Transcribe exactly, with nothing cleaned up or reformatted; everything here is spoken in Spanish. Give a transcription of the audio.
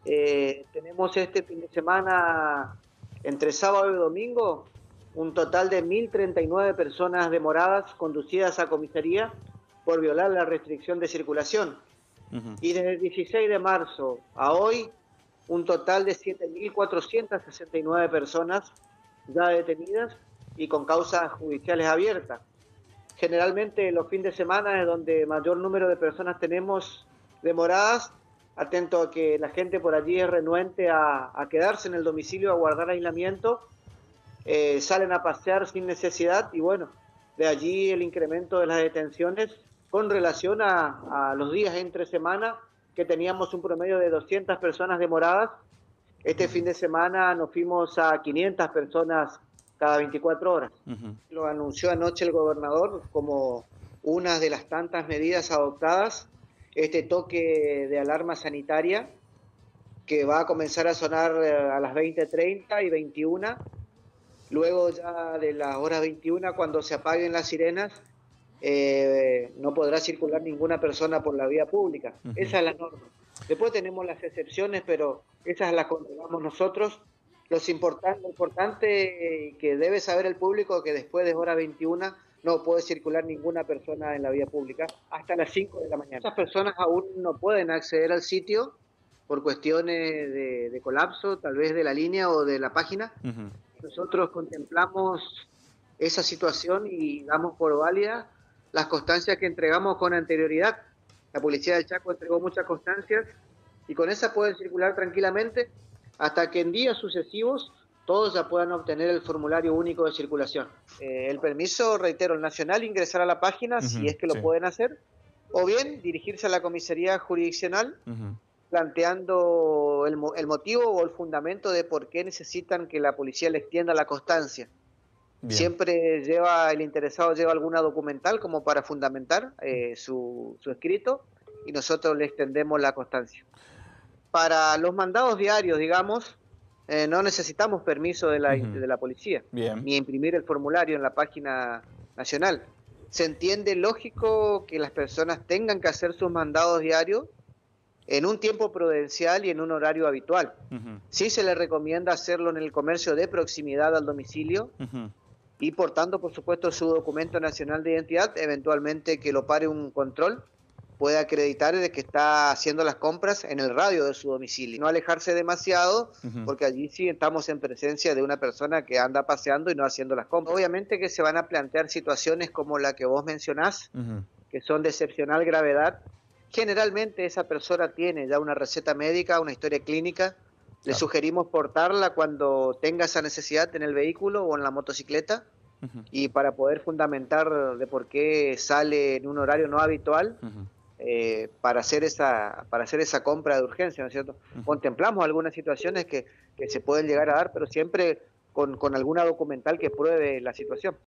Eh, tenemos este fin de semana, entre sábado y domingo, un total de mil treinta y nueve personas demoradas conducidas a comisaría por violar la restricción de circulación. Ujú. Y desde el dieciséis de marzo a hoy, un total de siete mil cuatrocientas sesenta y nueve personas ya detenidas y con causas judiciales abiertas. Generalmente los fines de semana es donde mayor número de personas tenemos demoradas, atento a que la gente por allí es renuente a, a quedarse en el domicilio, a guardar aislamiento, eh, salen a pasear sin necesidad y bueno, de allí el incremento de las detenciones con relación a, a los días entre semana, que teníamos un promedio de doscientas personas demoradas. Este fin Ujú. de semana nos fuimos a quinientas personas cada veinticuatro horas. Ujú. Lo anunció anoche el gobernador como una de las tantas medidas adoptadas, este toque de alarma sanitaria que va a comenzar a sonar eh, a las veinte treinta y veintiuna. Luego ya de las horas veintiuna, cuando se apaguen las sirenas, eh, no podrá circular ninguna persona por la vía pública. Ujú. Esa es la norma. Después tenemos las excepciones, pero esas las controlamos nosotros. Los importan- lo importante que debe saber el público que después de hora veintiuna no puede circular ninguna persona en la vía pública hasta las cinco de la mañana. Esas personas aún no pueden acceder al sitio por cuestiones de, de colapso, tal vez de la línea o de la página. Ujú. Nosotros contemplamos esa situación y damos por válida las constancias que entregamos con anterioridad. La Policía del Chaco entregó muchas constancias y con esas pueden circular tranquilamente hasta que en días sucesivos todos ya puedan obtener el formulario único de circulación. Eh, el permiso, reitero, el nacional, ingresar a la página si Ujú. es que lo Sí. pueden hacer, o bien dirigirse a la comisaría jurisdiccional Ujú. planteando el, mo- el motivo o el fundamento de por qué necesitan que la policía le extienda la constancia. Bien. Siempre lleva, el interesado lleva alguna documental como para fundamentar eh, su, su escrito y nosotros le extendemos la constancia. Para los mandados diarios, digamos, eh, no necesitamos permiso de la, Ujú. de la policía, Bien. ni imprimir el formulario en la página nacional. Se entiende lógico que las personas tengan que hacer sus mandados diarios en un tiempo prudencial y en un horario habitual. Ujú. Sí se le recomienda hacerlo en el comercio de proximidad al domicilio Ujú. y portando, por supuesto, su documento nacional de identidad, eventualmente que lo pare un control, puede acreditar de que está haciendo las compras en el radio de su domicilio. No alejarse demasiado, Ujú. porque allí sí estamos en presencia de una persona que anda paseando y no haciendo las compras. Obviamente que se van a plantear situaciones como la que vos mencionás, Ujú. que son de excepcional gravedad. Generalmente esa persona tiene ya una receta médica, una historia clínica. Le Claro. sugerimos portarla cuando tenga esa necesidad en el vehículo o en la motocicleta Ujú. y para poder fundamentar de por qué sale en un horario no habitual, Ujú. eh, para hacer esa para hacer esa compra de urgencia, ¿no es cierto? Ujú. Contemplamos algunas situaciones que, que se pueden llegar a dar, pero siempre con, con alguna documental que pruebe la situación.